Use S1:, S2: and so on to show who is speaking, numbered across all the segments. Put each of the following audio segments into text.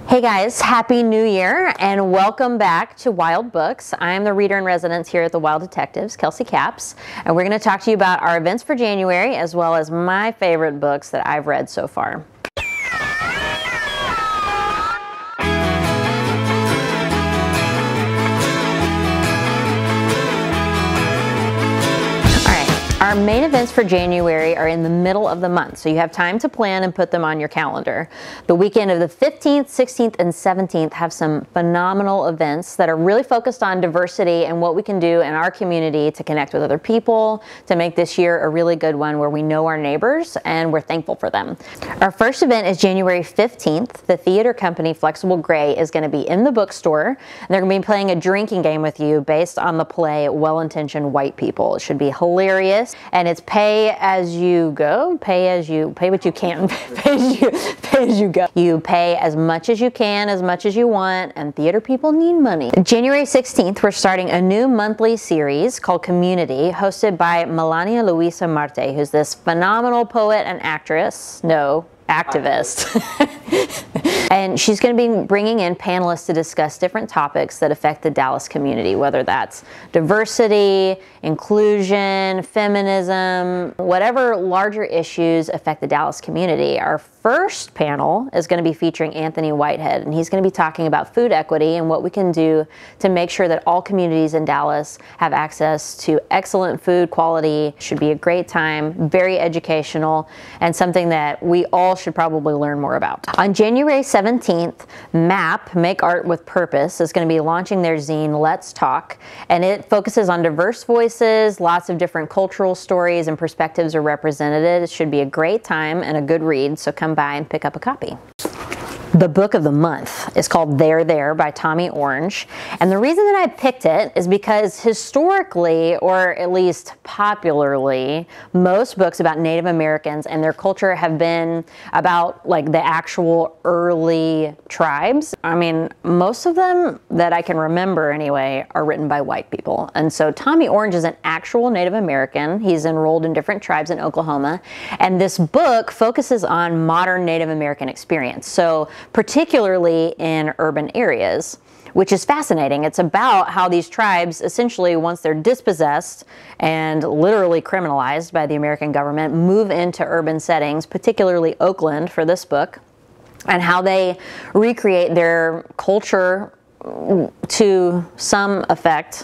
S1: Hey guys, Happy New Year and welcome back to Wild Books. I'm the reader in residence here at the Wild Detectives, Kelsey Capps, and we're going to talk to you about our events for January as well as my favorite books that I've read so far. Our main events for January are in the middle of the month, so you have time to plan and put them on your calendar. The weekend of the 15th, 16th, and 17th have some phenomenal events that are really focused on diversity and what we can do in our community to connect with other people, to make this year a really good one where we know our neighbors and we're thankful for them. Our first event is January 15th. The theater company Flexible Gray is going to be in the bookstore. They're going to be playing a drinking game with you based on the play Well-Intentioned White People. It should be hilarious. And it's pay as you go, pay what you can, pay as you go. You pay as much as you can, as much as you want, and theater people need money. January 16th, we're starting a new monthly series called COMMU.N.I.T.Y, hosted by Melania Luisa Marte, who's this phenomenal poet and activist. And she's going to be bringing in panelists to discuss different topics that affect the Dallas community, whether that's diversity, inclusion, feminism, whatever larger issues affect the Dallas community. Our first panel is going to be featuring Anthony Whitehead, and he's going to be talking about food equity and what we can do to make sure that all communities in Dallas have access to excellent food quality. Should be a great time, very educational, and something that we all should probably learn more about. On January 17th, MAP, Make Art with Purpose, is going to be launching their zine, Let's Talk, and it focuses on diverse voices, lots of different cultural stories and perspectives are represented. It should be a great time and a good read, so come by and pick up a copy. The book of the month is called There There by Tommy Orange, and the reason that I picked it is because historically, or at least popularly, most books about Native Americans and their culture have been about like the actual early tribes. I mean, most of them that I can remember anyway are written by white people, and so Tommy Orange is an actual Native American. He's enrolled in different tribes in Oklahoma, and this book focuses on modern Native American experience. So particularly in urban areas, which is fascinating. It's about how these tribes essentially, once they're dispossessed and literally criminalized by the American government, move into urban settings, particularly Oakland for this book, and how they recreate their culture to some effect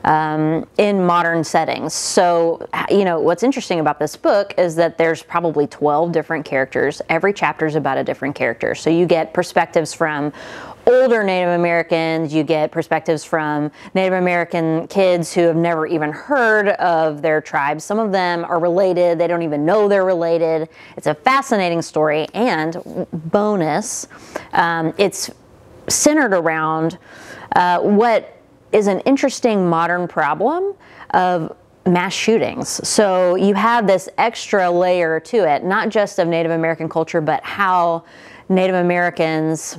S1: in modern settings. So, you know, what's interesting about this book is that there's probably 12 different characters. Every chapter is about a different character. So you get perspectives from older Native Americans, you get perspectives from Native American kids who have never even heard of their tribes. Some of them are related, they don't even know they're related. It's a fascinating story, and bonus, it's centered around what is an interesting modern problem of mass shootings. So you have this extra layer to it, not just of Native American culture, but how Native Americans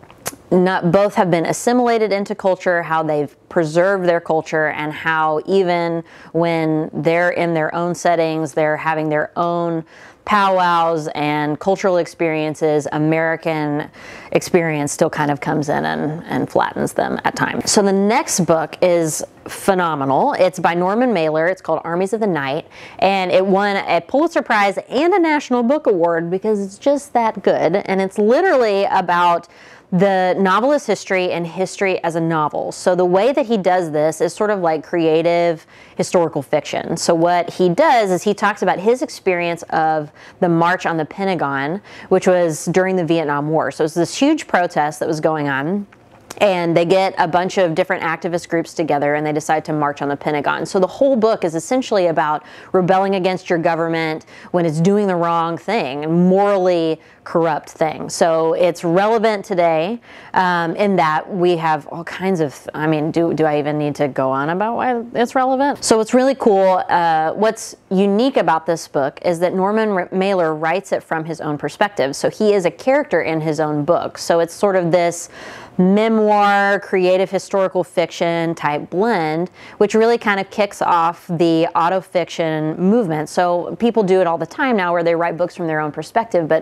S1: both have been assimilated into culture, how they've preserved their culture, and how even when they're in their own settings, they're having their own powwows and cultural experiences, American experience still kind of comes in and flattens them at times. So the next book is phenomenal. It's by Norman Mailer. It's called Armies of the Night, and it won a Pulitzer Prize and a National Book Award because it's just that good. And it's literally about the novelist's history and history as a novel. So the way that he does this is sort of like creative historical fiction. So what he does is he talks about his experience of the March on the Pentagon, which was during the Vietnam War. So it was this huge protest that was going on, and they get a bunch of different activist groups together and they decide to march on the Pentagon. So the whole book is essentially about rebelling against your government when it's doing the wrong thing, morally corrupt thing. So it's relevant today in that we have all kinds of, I mean, do I even need to go on about why it's relevant? So it's really cool. What's unique about this book is that Norman Mailer writes it from his own perspective. So he is a character in his own book. So it's sort of this memoir, creative historical fiction type blend, which really kind of kicks off the autofiction movement. So people do it all the time now where they write books from their own perspective, but Norman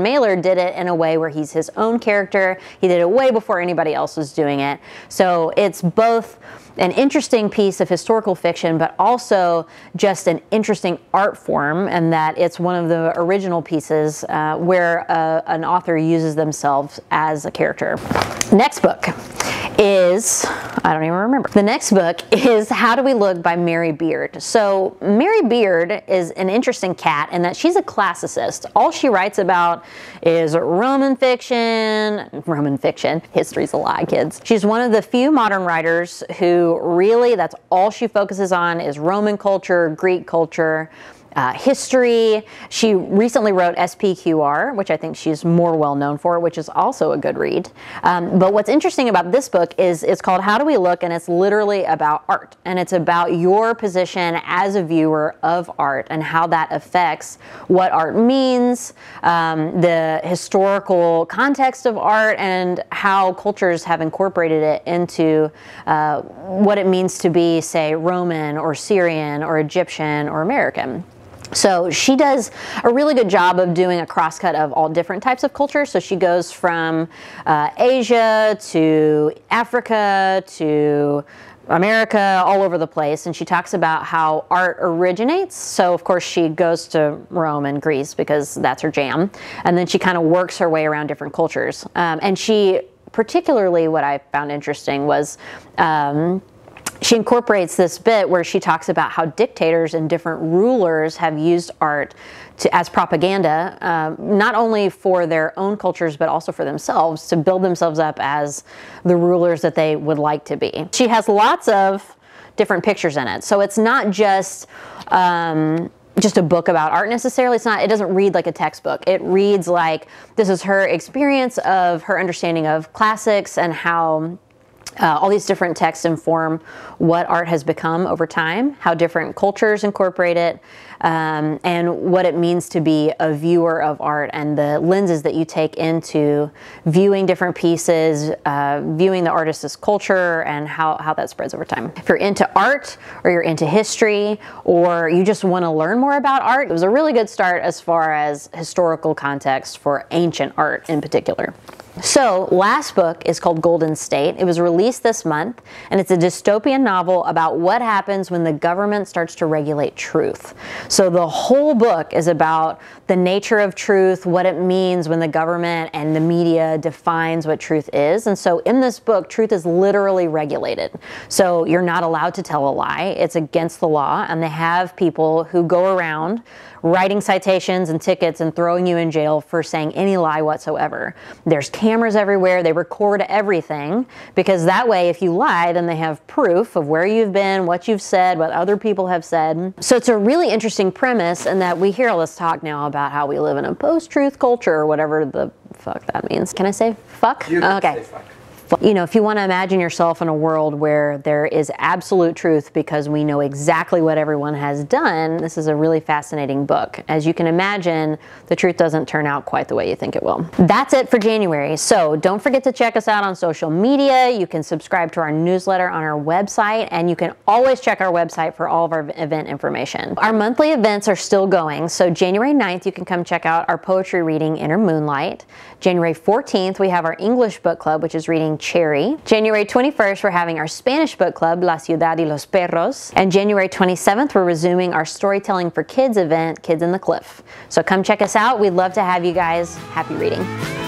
S1: Mailer did it in a way where he's his own character. He did it way before anybody else was doing it. So it's both an interesting piece of historical fiction, but also just an interesting art form, and that it's one of the original pieces where an author uses themselves as a character. Next book is, I don't even remember. The next book is How Do We Look by Mary Beard. So Mary Beard is an interesting cat in that she's a classicist. All she writes about is Roman fiction. History's a lie, kids. She's one of the few modern writers who really, that's all she focuses on is Roman culture, Greek culture, history. She recently wrote SPQR, which I think she's more well known for, which is also a good read. But what's interesting about this book is it's called How Do We Look, and it's literally about art. And it's about your position as a viewer of art and how that affects what art means, the historical context of art, and how cultures have incorporated it into what it means to be, say, Roman or Syrian or Egyptian or American. So she does a really good job of doing a crosscut of all different types of culture. So she goes from Asia to Africa to America, all over the place, and she talks about how art originates. So of course she goes to Rome and Greece because that's her jam, and then she kind of works her way around different cultures. And she, particularly what I found interesting was she incorporates this bit where she talks about how dictators and different rulers have used art as propaganda, not only for their own cultures, but also for themselves, to build themselves up as the rulers that they would like to be. She has lots of different pictures in it. So it's not just a book about art necessarily. It doesn't read like a textbook. It reads like this is her experience of her understanding of classics and how all these different texts inform what art has become over time, how different cultures incorporate it, and what it means to be a viewer of art, and the lenses that you take into viewing different pieces, viewing the artist's culture, and how that spreads over time. If you're into art, or you're into history, or you just want to learn more about art, it was a really good start as far as historical context for ancient art in particular. So, last book is called Golden State. It was released this month, and it's a dystopian novel about what happens when the government starts to regulate truth. So the whole book is about the nature of truth, what it means when the government and the media defines what truth is. And so in this book, truth is literally regulated. So you're not allowed to tell a lie. It's against the law, and they have people who go around writing citations and tickets and throwing you in jail for saying any lie whatsoever. There's cameras everywhere. They record everything, because that way if you lie, then they have proof of where you've been, what you've said, what other people have said. So it's a really interesting premise, in that we hear all this talk now about how we live in a post-truth culture, or whatever the fuck that means. Can I say fuck?
S2: You can
S1: okay.
S2: say fuck.
S1: You know, if you want to imagine yourself in a world where there is absolute truth because we know exactly what everyone has done, this is a really fascinating book. As you can imagine, the truth doesn't turn out quite the way you think it will. That's it for January. So don't forget to check us out on social media. You can subscribe to our newsletter on our website, and you can always check our website for all of our event information. Our monthly events are still going. So January 9th, you can come check out our poetry reading, Inner Moonlight. January 14th, we have our English book club, which is reading Cherry. January 21st, we're having our Spanish book club, La Ciudad y los Perros. And January 27th, we're resuming our Storytelling for Kids event, Kids in the Cliff. So come check us out. We'd love to have you guys. Happy reading.